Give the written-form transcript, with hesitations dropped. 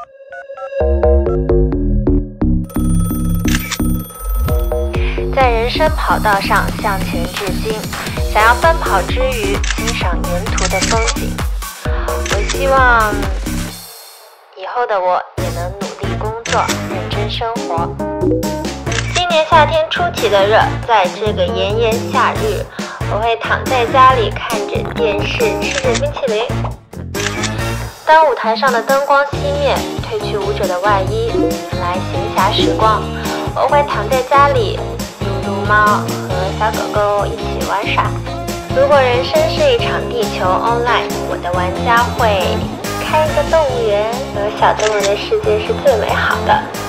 在人生跑道上向前至今，想要奔跑之余欣赏沿途的风景。我希望以后的我也能努力工作，认真生活。今年夏天出奇的热，在这个炎炎夏日，我会躺在家里看着电视，吃着冰淇淋。当舞台上的灯光熄灭，褪去舞者的外衣，迎来闲暇时光，我会躺在家里撸猫，和小狗狗一起玩耍。如果人生是一场地球 online， 我的玩家会开一个动物园，有小动物的世界是最美好的。